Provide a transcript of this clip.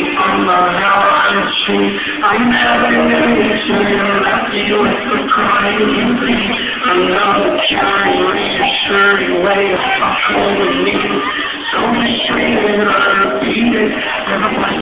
from the hell on the street. I never knew you till you left me with the crying. Another carry reassuring way of fucking with me.